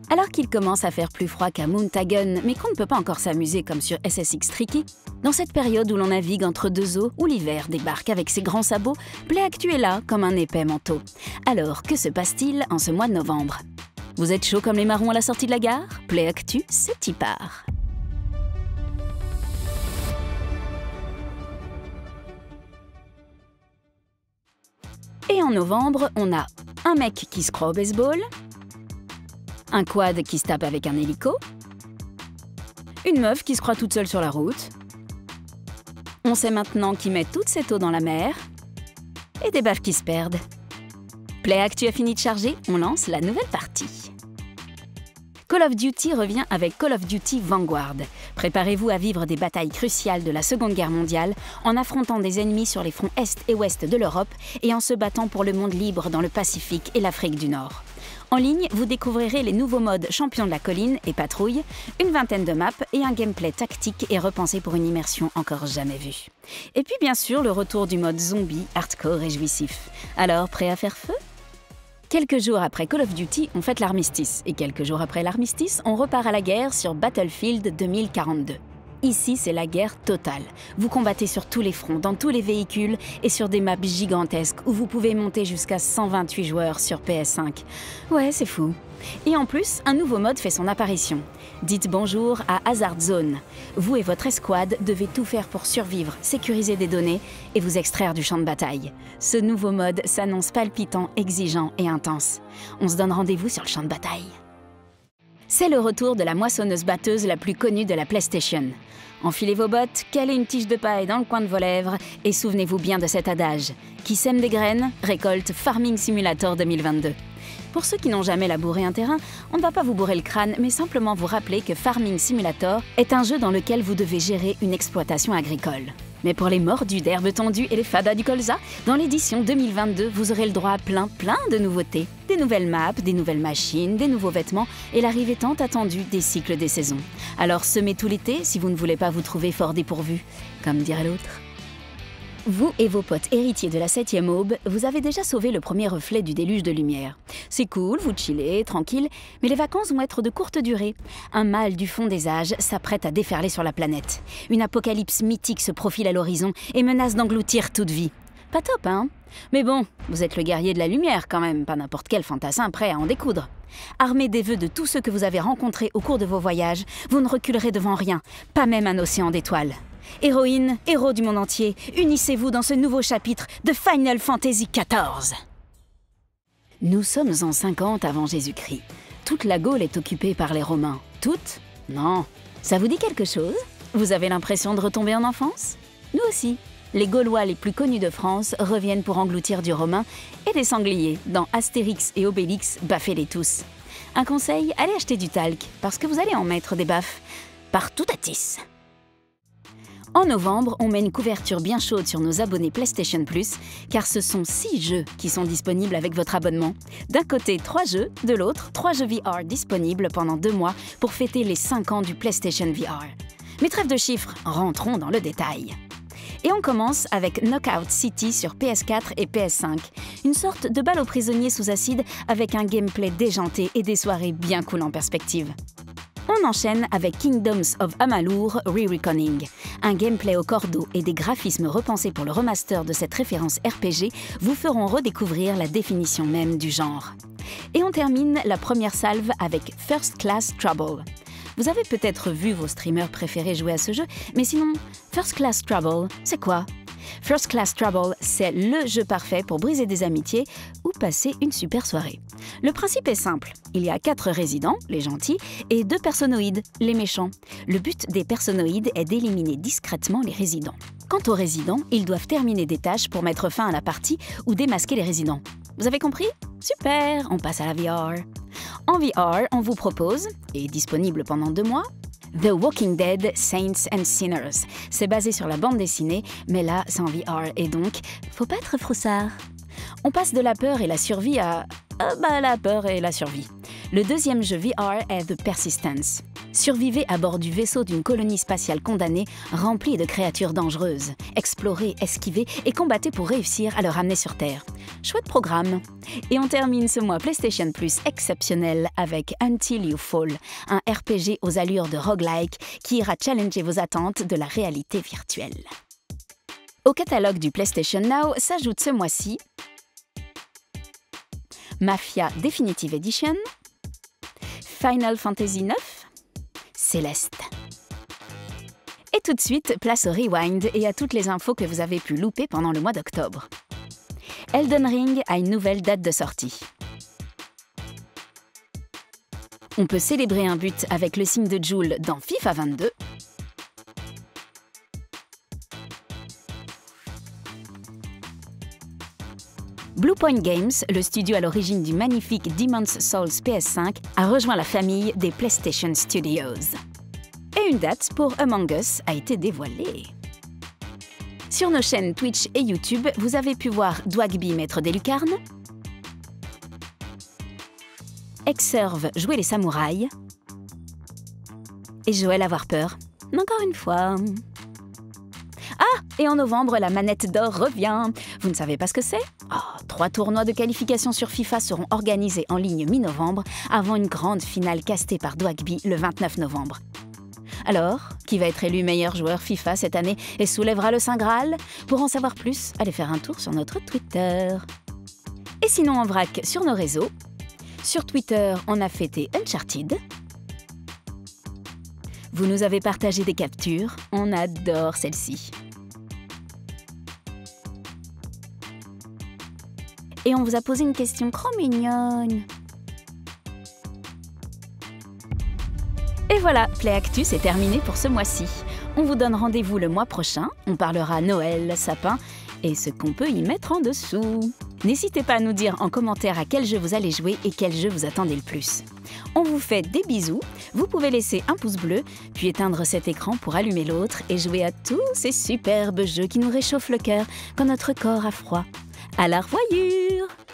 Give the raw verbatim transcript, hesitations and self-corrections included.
Alors qu'il commence à faire plus froid qu'à Moontagon, mais qu'on ne peut pas encore s'amuser comme sur S S X Tricky, dans cette période où l'on navigue entre deux eaux, où l'hiver débarque avec ses grands sabots, PlayActu est là comme un épais manteau. Alors, que se passe-t-il en ce mois de novembre? Vous êtes chaud comme les marrons à la sortie de la gare? PlayActu, c'est y part. Et en novembre, on a un mec qui se croit au baseball, un quad qui se tape avec un hélico, une meuf qui se croit toute seule sur la route, on sait maintenant qui met toutes ses eaux dans la mer, et des baffes qui se perdent. PlayActu a fini de charger, on lance la nouvelle partie. Call of Duty revient avec Call of Duty Vanguard. Préparez-vous à vivre des batailles cruciales de la Seconde Guerre mondiale en affrontant des ennemis sur les fronts Est et Ouest de l'Europe et en se battant pour le monde libre dans le Pacifique et l'Afrique du Nord. En ligne, vous découvrirez les nouveaux modes Champion de la colline et Patrouille, une vingtaine de maps et un gameplay tactique et repensé pour une immersion encore jamais vue. Et puis bien sûr, le retour du mode zombie, hardcore et jouissif. Alors, prêt à faire feu ? Quelques jours après Call of Duty, on fête l'armistice. Et quelques jours après l'armistice, on repart à la guerre sur Battlefield deux mille quarante-deux. Ici, c'est la guerre totale. Vous combattez sur tous les fronts, dans tous les véhicules et sur des maps gigantesques où vous pouvez monter jusqu'à cent vingt-huit joueurs sur P S cinq. Ouais, c'est fou. Et en plus, un nouveau mode fait son apparition. Dites bonjour à Hazard Zone. Vous et votre escouade devez tout faire pour survivre, sécuriser des données et vous extraire du champ de bataille. Ce nouveau mode s'annonce palpitant, exigeant et intense. On se donne rendez-vous sur le champ de bataille. C'est le retour de la moissonneuse-batteuse la plus connue de la PlayStation. Enfilez vos bottes, calez une tige de paille dans le coin de vos lèvres et souvenez-vous bien de cet adage. Qui sème des graines, récolte Farming Simulator deux mille vingt-deux. Pour ceux qui n'ont jamais labouré un terrain, on ne va pas vous bourrer le crâne, mais simplement vous rappeler que Farming Simulator est un jeu dans lequel vous devez gérer une exploitation agricole. Mais pour les mordus d'herbe tondue et les fadas du colza, dans l'édition deux mille vingt-deux, vous aurez le droit à plein, plein de nouveautés. Des nouvelles maps, des nouvelles machines, des nouveaux vêtements et l'arrivée tant attendue des cycles des saisons. Alors semez tout l'été si vous ne voulez pas vous trouver fort dépourvu, comme dirait l'autre. Vous et vos potes héritiers de la septième aube, vous avez déjà sauvé le premier reflet du déluge de lumière. C'est cool, vous chillez, tranquille, mais les vacances vont être de courte durée. Un mal du fond des âges s'apprête à déferler sur la planète. Une apocalypse mythique se profile à l'horizon et menace d'engloutir toute vie. Pas top, hein? Mais bon, vous êtes le guerrier de la lumière quand même, pas n'importe quel fantassin prêt à en découdre. Armé des vœux de tous ceux que vous avez rencontrés au cours de vos voyages, vous ne reculerez devant rien, pas même un océan d'étoiles. Héroïnes, héros du monde entier, unissez-vous dans ce nouveau chapitre de Final Fantasy quatorze. Nous sommes en cinquante avant Jésus-Christ. Toute la Gaule est occupée par les Romains. Toute? Non. Ça vous dit quelque chose? Vous avez l'impression de retomber en enfance? Nous aussi. Les Gaulois les plus connus de France reviennent pour engloutir du romain et des sangliers dans Astérix et Obélix, baffez-les tous. Un conseil, allez acheter du talc, parce que vous allez en mettre des baffes partout à tisse. En novembre, on met une couverture bien chaude sur nos abonnés PlayStation Plus, car ce sont six jeux qui sont disponibles avec votre abonnement. D'un côté, trois jeux, de l'autre, trois jeux V R disponibles pendant deux mois pour fêter les cinq ans du PlayStation V R. Mais trêve de chiffres, rentrons dans le détail. Et on commence avec Knockout City sur P S quatre et P S cinq, une sorte de balle aux prisonniers sous acide avec un gameplay déjanté et des soirées bien cool en perspective. On enchaîne avec Kingdoms of Amalur Re-Reckoning. Un gameplay au cordeau et des graphismes repensés pour le remaster de cette référence R P G vous feront redécouvrir la définition même du genre. Et on termine la première salve avec First Class Trouble. Vous avez peut-être vu vos streamers préférés jouer à ce jeu, mais sinon, First Class Trouble, c'est quoi? First Class Trouble, c'est le jeu parfait pour briser des amitiés ou passer une super soirée. Le principe est simple. Il y a quatre résidents, les gentils, et deux personnoïdes, les méchants. Le but des personnoïdes est d'éliminer discrètement les résidents. Quant aux résidents, ils doivent terminer des tâches pour mettre fin à la partie ou démasquer les résidents. Vous avez compris? Super, on passe à la V R. En V R, on vous propose, et disponible pendant deux mois, The Walking Dead, Saints and Sinners. C'est basé sur la bande dessinée, mais là, c'est en V R et donc, faut pas être froussard. On passe de la peur et la survie à... Euh, bah, la peur et la survie. Le deuxième jeu V R est The Persistence. Survivez à bord du vaisseau d'une colonie spatiale condamnée, remplie de créatures dangereuses. Explorez, esquivez et combattez pour réussir à le ramener sur Terre. Chouette programme. Et on termine ce mois PlayStation Plus exceptionnel avec Until You Fall, un R P G aux allures de roguelike qui ira challenger vos attentes de la réalité virtuelle. Au catalogue du PlayStation Now s'ajoute ce mois-ci Mafia Definitive Edition, Final Fantasy neuf, Céleste. Et tout de suite, place au rewind et à toutes les infos que vous avez pu louper pendant le mois d'octobre. Elden Ring a une nouvelle date de sortie. On peut célébrer un but avec le signe de Joule dans FIFA vingt-deux. Bluepoint Games, le studio à l'origine du magnifique Demon's Souls P S cinq, a rejoint la famille des PlayStation Studios. Et une date pour Among Us a été dévoilée. Sur nos chaînes Twitch et YouTube, vous avez pu voir Dwagby, maître des lucarnes, Exerve jouer les samouraïs et Joël avoir peur, encore une fois. Ah, et en novembre, la manette d'or revient. Vous ne savez pas ce que c'est? Oh, trois tournois de qualification sur FIFA seront organisés en ligne mi-novembre, avant une grande finale castée par Dwagby le vingt-neuf novembre. Alors, qui va être élu meilleur joueur FIFA cette année et soulèvera le Saint Graal? Pour en savoir plus, allez faire un tour sur notre Twitter. Et sinon en vrac sur nos réseaux. Sur Twitter, on a fêté Uncharted. Vous nous avez partagé des captures, on adore celle-ci. Et on vous a posé une question trop mignonne. Et voilà, Play Actu, c'est terminé pour ce mois-ci. On vous donne rendez-vous le mois prochain. On parlera Noël, sapin et ce qu'on peut y mettre en dessous. N'hésitez pas à nous dire en commentaire à quel jeu vous allez jouer et quel jeu vous attendez le plus. On vous fait des bisous. Vous pouvez laisser un pouce bleu, puis éteindre cet écran pour allumer l'autre et jouer à tous ces superbes jeux qui nous réchauffent le cœur quand notre corps a froid. À la revoyure!